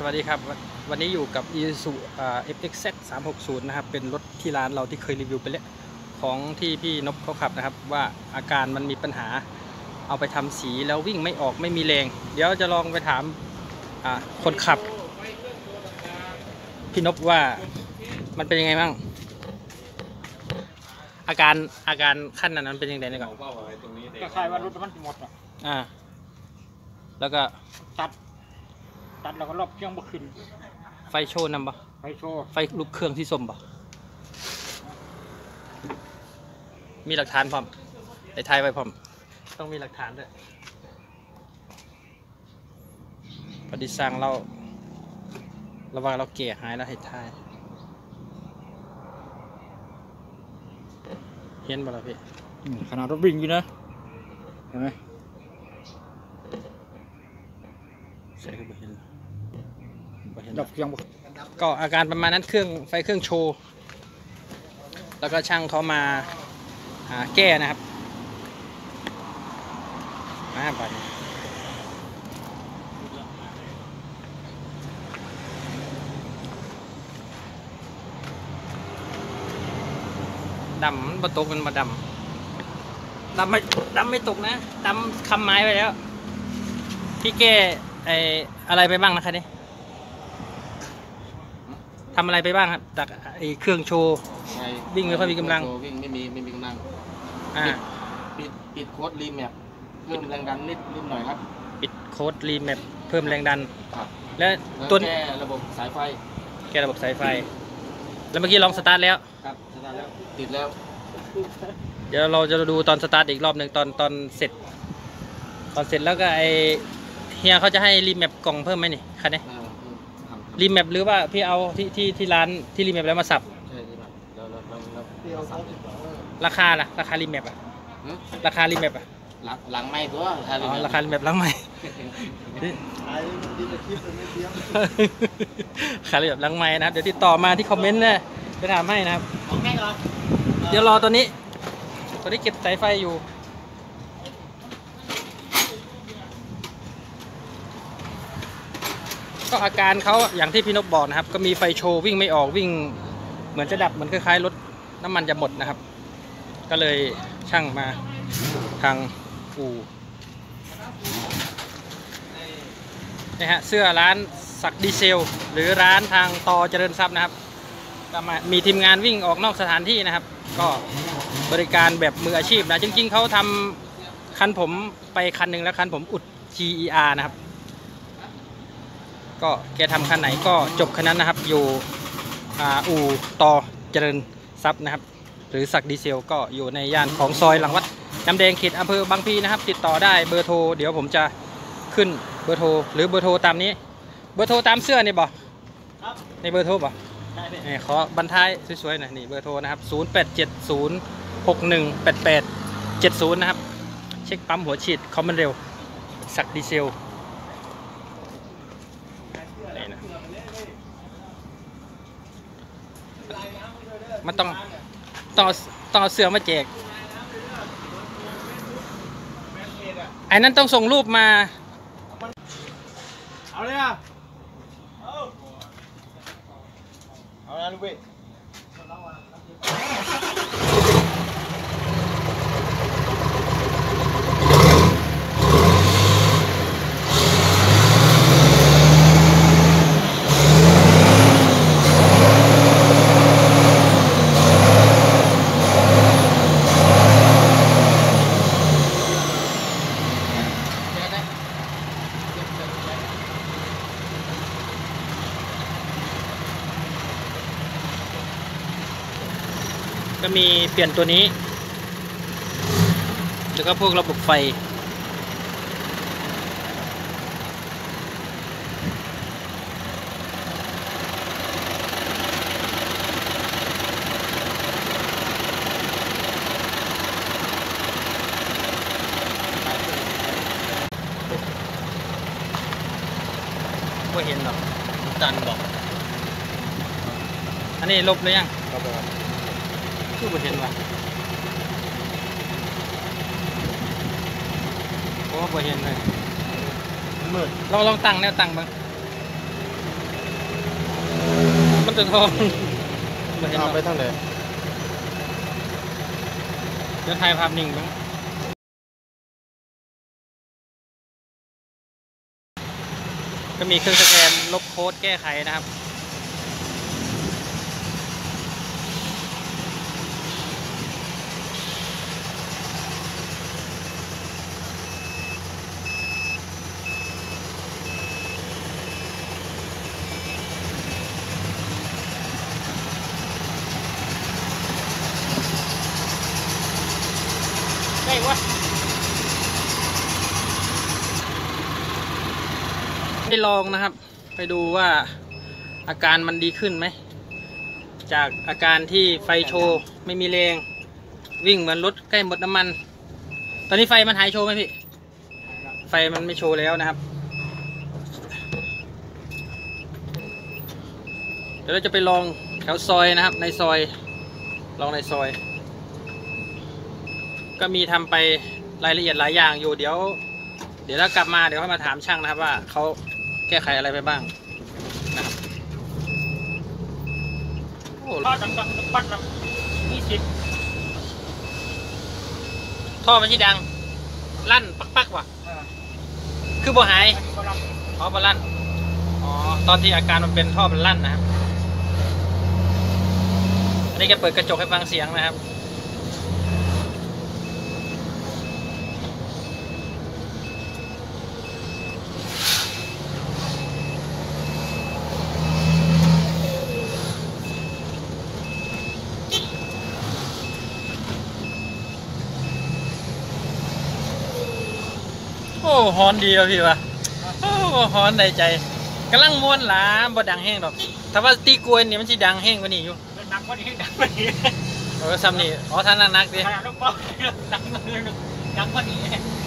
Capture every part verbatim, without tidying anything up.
วัสดีครับวันนี้อยู่กับ Isuzu อ่า เอฟ เอ็กซ์ แซด สามหกศูนย์ นะครับเป็นรถที่ร้านเราที่เคยรีวิวไปแล้วของที่พี่นพเขาขับนะครับว่าอาการมันมีปัญหาเอาไปทำสีแล้ววิ่งไม่ออกไม่มีแรงเดี๋ยวจะลองไปถามคนขับพี่นพว่ามันเป็นยังไงบ้างอาการอาการขั้นนั้นเป็นยังไงเนี่ยก่อนก็คล้ายว่ารถมันหมดอ่ะอ่าแล้วก็ตัดตัดแล้วก็รอบเครื่องบ่ขึ้นไฟโชว์นำบ่ไฟโชว์ไฟลุกเครื่องที่ส้มบ่มีหลักฐานพร้อมไอ้ทายไว้พร้อมต้องมีหลักฐานด้วยพอดีสร้างเราระวังเราเกลี่ยหายแล้วให้ทายเห็นบ่ล่ะพี่ขนาดรถวิ่งอยู่นะเห็นไหมใช่คือบ่เห็นดับเครื่องก็อาการประมาณนั้นเครื่องไฟเครื่องโชว์แล้วก็ช่างเขามาหาแก้นะครับมาไปดำประตูมันมาดำดำไม่ดำไม่ตกนะดำคำไม้ไปแล้วพี่แก้ไออะไรไปบ้างนะคะนี่ทำอะไรไปบ้างครับจากไอเครื่องโชว์วิ่งไม่ค่อยมีกำลังวิ่งไม่มีไม่มีกำลังอ่าปิดปิดโค้ดรีแมปเพิ่มแรงดันนิดนิดหน่อยครับปิดโค้ดรีแมปเพิ่มแรงดันครับและตัวแก้ระบบสายไฟแก้ระบบสายไฟแล้วเมื่อกี้ลองสตาร์ทแล้วครับสตาร์ทแล้วติดแล้วเดี๋ยวเราจะดูตอนสตาร์ทอีกรอบหนึ่งตอนตอนเสร็จตอนเสร็จแล้วก็ไอเฮียเขาจะให้รีแมปกล่องเพิ่มไหมนี่คันนี้รีแมปหรือว่าพี่เอาที่ที่ที่ร้านที่รีแมปแล้วมาสับใช่รีแมปแล้วแล้วแล้วราคาล่ะราคารีแมปอะราคารีแมปอะหลังหลังไม่ตัวราคารีแมปหลังไม่ขายรีแมปหลังไม่นะครับเดี๋ยวติดต่อมาที่คอมเมนต์นะไปถามให้นะครับเดี๋ยวรอตัวนี้ตัวนี้เก็บสายไฟอยู่ก็อาการเขาอย่างที่พี่นพบอกนะครับก็มีไฟโชว์วิ่งไม่ออกวิ่งเหมือนจะดับเหมือนคล้ายๆรถน้ำมันจะหมดนะครับก็เลยช่างมาทางอู่นี่ฮะเสื้อร้านศักดิ์ดีเซลหรือร้านทางตอเจริญทรัพย์นะครับก็มามีทีมงานวิ่งออกนอกสถานที่นะครับก็บริการแบบมืออาชีพนะจริงๆเขาทำคันผมไปคันหนึ่งแล้วคันผมอุด จี อี อาร์ นะครับก็แกทำคันไหนก็จบคันนั้นนะครับอยู่อู่ตอเจริญทรัพย์นะครับหรือศักดิ์ดีเซลก็อยู่ในย่านของซอยหลังวัดน้ำแดงเขตอำเภอบางพลีนะครับติดต่อได้เบอร์โทรเดี๋ยวผมจะขึ้นเบอร์โทรหรือเบอร์โทรตามนี้เบอร์โทรตามเสื้อนี่บ่ในเบอร์โทรบ่นี่ขอบรรทายสวยๆหน่อยนี่เบอร์โทรนะครับศูนย์ แปด เจ็ด ศูนย์ หก หนึ่ง แปด แปด เจ็ด ศูนย์นะครับเช็คปั๊มหัวฉีดคอมมันเร็วศักดิ์ดีเซลมันต้องต้องต้องเอาเสื้อมาแจกไอ้นั้นต้องส่งรูปมาเอาเลยอ่ะเอาเอาละลูกเว้ยก็มีเปลี่ยนตัวนี้แล้วก็พวกระบบไฟก็เห็นหรอกจันบอกอันนี้ลบเลยยังคือบ่เห็นว่ะโอ้บ่เห็นเลยมืดลองลองตั้งแนวตั้งบ้างมันจะทองมาเห็นเอาเนาะไปทางไหนเดี๋ยวถ่ายภาพนิ่งบ้างก็มีเครื่องสแกนลบโค้ดแก้ไขนะครับได้วะไปลองนะครับ ไปดูว่าอาการมันดีขึ้นไหม จากอาการที่ไฟโชว์ไม่มีแรงวิ่งเหมือนรถใกล้หมดน้ำมัน ตอนนี้ไฟมันหายโชว์ไหมพี่ ไฟมันไม่โชว์แล้วนะครับ เดี๋ยวเราจะไปลองแถวซอยนะครับ ในซอยลองในซอย ก็มีทำไปรายละเอียดหลายอย่างอยู่เดี๋ยว เดี๋ยวถ้ากลับมาเดี๋ยวค่อยมาถามช่างนะครับว่าเขาแก้ไขอะไรไปบ้างนะครับโอ้ท่อดังดังปัดนะนี่สิบท่อมันที่ดังลั่นปักปักว่ะคือบ่หายอ๋อบ่ลั่นอ๋อตอนที่อาการมันเป็นท่อมันลั่นนะครับอันนี้แกเปิดกระจกให้ฟังเสียงนะครับโอ้ฮอนดีอ่ะพี่วะโอ้ฮอนได้ใจกำลังม้วนหลาบ่ดังแห้งดอกถ้าว่าตีกวนนี่มันสิดังแห้งกว่านี้อยู่ดังกว่านี้ดังกว่านี้เออซ้ำนี่อ๋อท่านนักนักดิดังกว่าดังดังกว่านี้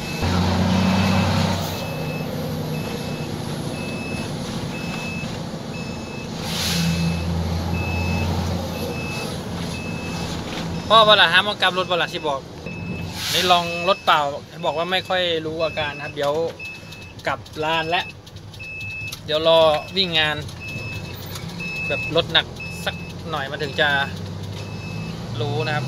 พ่อบ่ล่ะหามองกลับรถบ่ล่ะสิบอกนี่ลองรถเปล่าบอกว่าไม่ค่อยรู้อาการนะครับเดี๋ยวกลับลานและเดี๋ยวรอวิ่งงานแบบรถหนักสักหน่อยมาถึงจะรู้นะครับ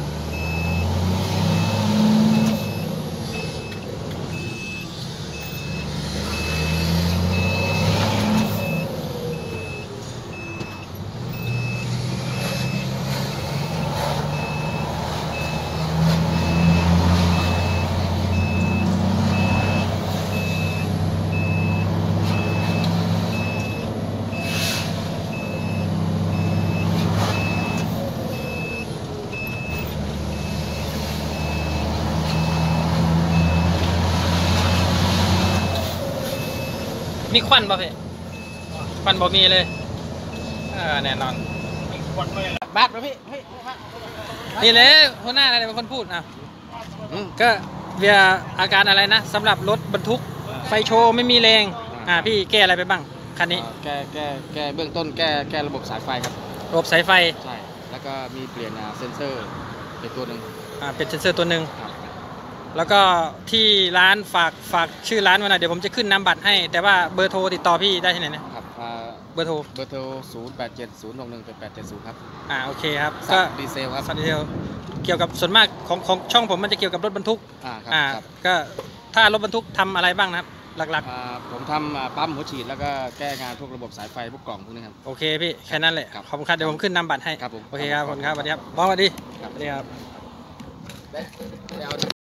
มีควันป่ะพี่ควันบ่มีเลยอ่าแน่นอนบาดไปพี่เฮ้ยนี่เลยหัวหน้าอะไรเป็นคนพูดอ่ะก็เวียอาการอะไรนะสำหรับรถบรรทุกไฟโชว์ไม่มีแรงอ่าพี่แก้อะไรไปบ้างคันนี้แก้แก้แก้เบื้องต้นแก้แก้ระบบสายไฟครับระบบสายไฟใช่แล้วก็มีเปลี่ยนเซ็นเซอร์เป็นตัวหนึ่งอ่าเป็นเซนเซอร์ตัวหนึ่งครับแล้วก็ที่ร้านฝากฝากชื่อร้านไว้หน่อยเดี๋ยวผมจะขึ้นนามบัตรให้แต่ว่าเบอร์โทรติดต่อพี่ได้ที่ไหนนะครับอ่าเบอร์โทรเบอร์โทรศูนย์แปดเจ็ดศูนย์หกหนึ่งแปดเจ็ดศูนย์ครับอ่าโอเคครับสัก็กดีเซลครับสันดีเทลเกี่ยวกับส่วนมากของของช่องผมมันจะเกี่ยวกับรถบรรทุกอ่าครับอ่าครับก็ถ้ารถบรรทุกทำอะไรบ้างนะครับหลักอ่าผมทำอ่าปั๊มหัวฉีดแล้วก็แก้งานพวกระบบสายไฟพวกกล่องพวกนี้ครับๆโอเคพี่แค่นั้นแหละครับขอบคุณครับเดี๋ยวผมขึ้นนามบัตรให้ครับผมโอเคครับขอบคุณครับสวัสดีครับบอสสวัสดีครับสวัสดีครับได้เอา